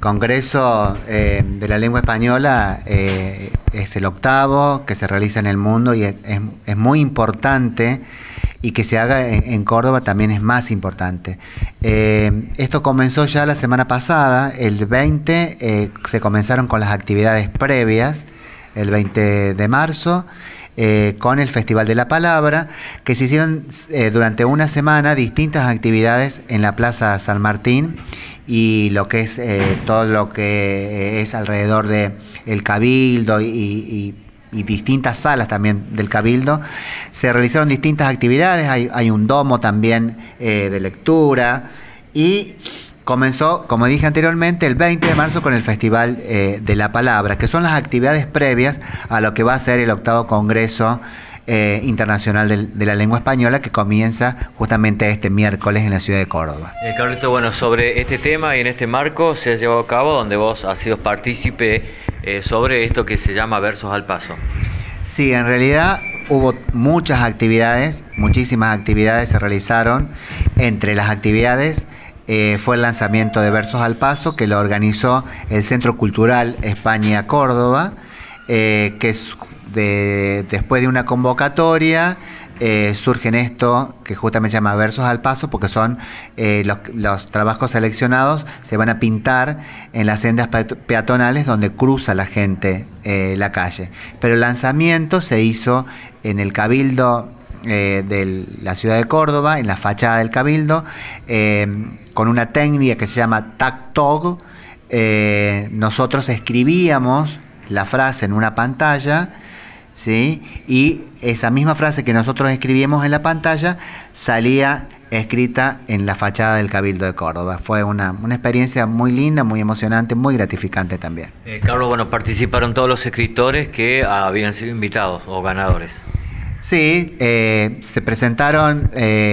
Congreso de la Lengua Española es el octavo que se realiza en el mundo y es muy importante, y que se haga en Córdoba también es más importante. Esto comenzó ya la semana pasada, el 20, se comenzaron con las actividades previas, el 20 de marzo, con el Festival de la Palabra, que se hicieron durante una semana distintas actividades en la Plaza San Martín y lo que es todo lo que es alrededor de el Cabildo y distintas salas también del Cabildo. Se realizaron distintas actividades, hay un domo también de lectura, y comenzó, como dije anteriormente, el 20 de marzo con el Festival de la Palabra, que son las actividades previas a lo que va a ser el octavo Congreso Internacional de la Lengua Española, que comienza justamente este miércoles en la ciudad de Córdoba. Carlito, bueno, sobre este tema y en este marco se ha llevado a cabo, donde vos has sido partícipe sobre esto que se llama Versos al Paso. Sí, en realidad hubo muchas actividades, muchísimas actividades se realizaron. Entre las actividades fue el lanzamiento de Versos al Paso, que lo organizó el Centro Cultural España Córdoba, que es después de una convocatoria surge en esto que justamente se llama Versos al Paso, porque son los trabajos seleccionados se van a pintar en las sendas peatonales donde cruza la gente la calle. Pero el lanzamiento se hizo en el Cabildo de la ciudad de Córdoba, en la fachada del Cabildo, con una técnica que se llama TAC-TOG. Nosotros escribíamos la frase en una pantalla, ¿sí? Y esa misma frase que nosotros escribíamos en la pantalla salía escrita en la fachada del Cabildo de Córdoba. Fue una experiencia muy linda, muy emocionante, muy gratificante también. Carlos, bueno, participaron todos los escritores que habían sido invitados o ganadores. Sí, se presentaron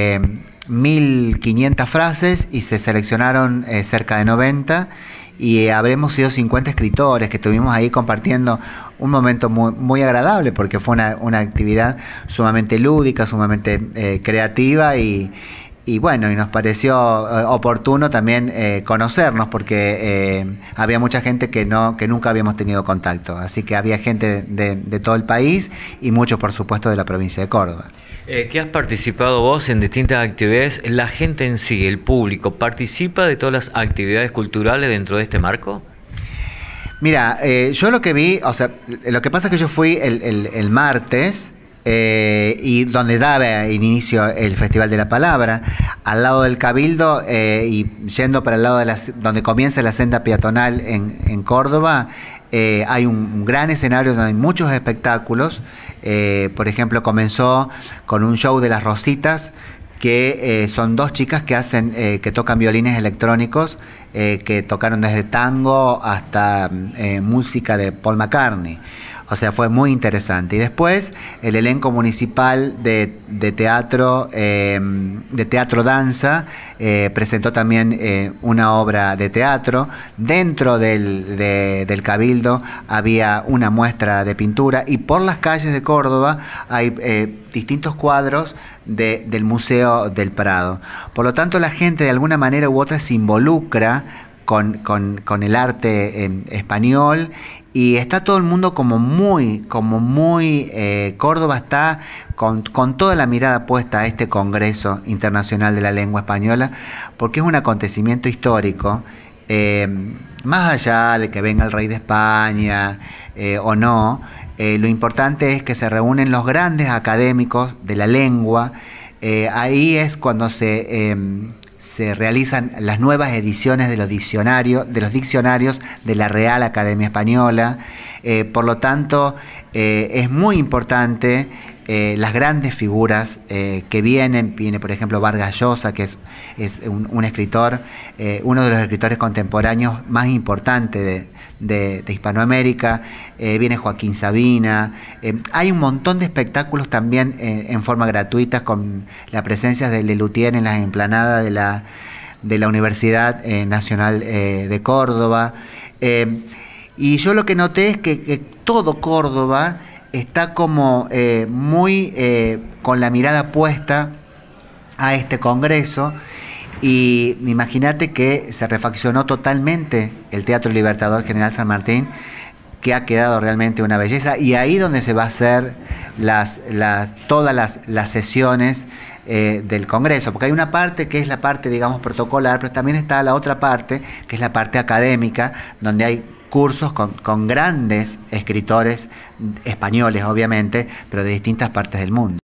1.500 frases y se seleccionaron cerca de 90, y habremos sido 50 escritores que estuvimos ahí compartiendo un momento muy agradable, porque fue una actividad sumamente lúdica, sumamente creativa, y bueno, y nos pareció oportuno también conocernos, porque había mucha gente que nunca habíamos tenido contacto, así que había gente de todo el país y muchos, por supuesto, de la provincia de Córdoba. ¿Qué has participado vos en distintas actividades? ¿La gente en sí, el público, participa de todas las actividades culturales dentro de este marco? Mira, yo lo que vi, o sea, lo que pasa es que yo fui el martes, y donde daba inicio el Festival de la Palabra, al lado del Cabildo, y yendo para el lado de donde comienza la senda peatonal en Córdoba. Hay un gran escenario donde hay muchos espectáculos. Por ejemplo, comenzó con un show de las Rositas, que son dos chicas que tocan violines electrónicos, que tocaron desde tango hasta música de Paul McCartney. O sea, fue muy interesante. Y después el elenco municipal de teatro danza presentó también una obra de teatro. Dentro del Cabildo había una muestra de pintura, y por las calles de Córdoba hay distintos cuadros del Museo del Prado. Por lo tanto, la gente de alguna manera u otra se involucra con el arte español, y está todo el mundo como muy Córdoba está con toda la mirada puesta a este Congreso Internacional de la Lengua Española, porque es un acontecimiento histórico, más allá de que venga el rey de España o no. Lo importante es que se reúnen los grandes académicos de la lengua. Ahí es cuando se realizan las nuevas ediciones de los diccionarios de la Real Academia Española. Por lo tanto, es muy importante las grandes figuras que viene por ejemplo Vargas Llosa, que es un escritor, uno de los escritores contemporáneos más importantes de Hispanoamérica. Viene Joaquín Sabina. Hay un montón de espectáculos también en forma gratuita, con la presencia de Lelutier en las emplanadas de la Universidad Nacional de Córdoba. Y yo lo que noté es que todo Córdoba está como muy con la mirada puesta a este congreso, Y imagínate que se refaccionó totalmente el Teatro Libertador General San Martín, que ha quedado realmente una belleza, y ahí donde se va a hacer todas las sesiones del Congreso, porque hay una parte que es la parte, digamos, protocolar, pero también está la otra parte, que es la parte académica, donde hay cursos con grandes escritores españoles, obviamente, pero de distintas partes del mundo.